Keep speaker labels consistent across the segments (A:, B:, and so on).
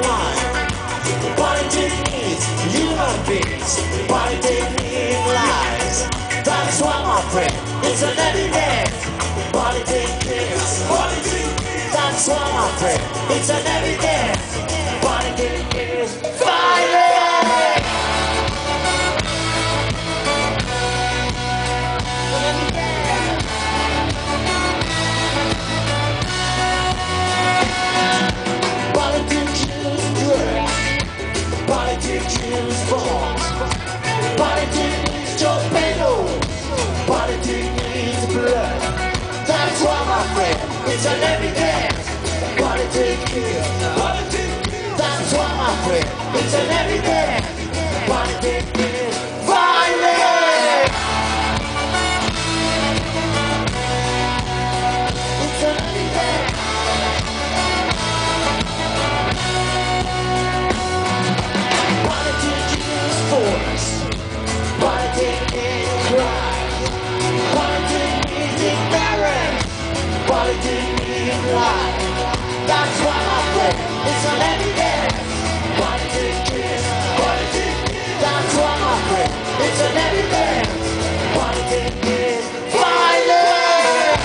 A: one. Politics needs human beings. Politics needs lives. That's why, my friend, it's an evidence. Politics needs. That's why, my friend, it's an evidence. Politics needs violence. Politics use drugs. Politics use bombs. Politics needs torpedo. Politics needs blood. That's why, my friend, it's an evidence. Politics kills. That's why, my friend, it's an evidence. Politics is violence. It's an evidence. Politics is force. Politics is crime. Politics is ignorance. Politics is life. That's why, my friend, it's an evidence. Politics is. That's why, my friend, it's an evidence. Politics is violence.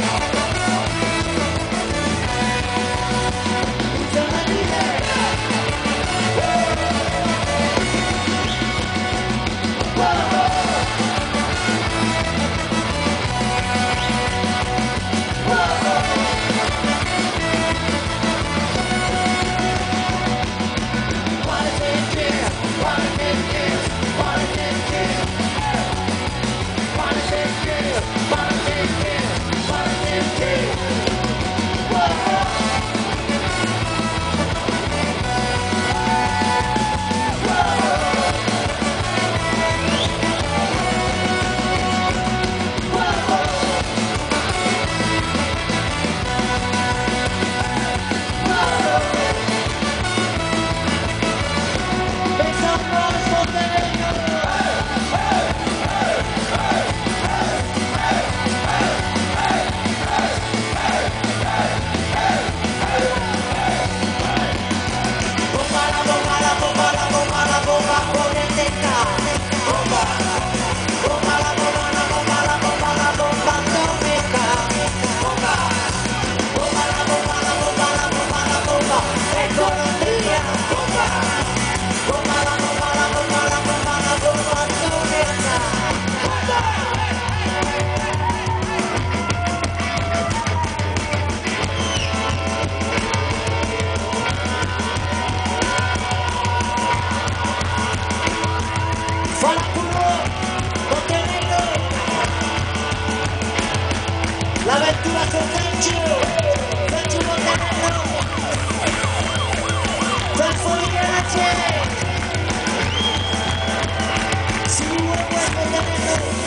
A: It's an evidence. L'avventura con Francio Montanello, Transformi Grazie, si vuole Montanello.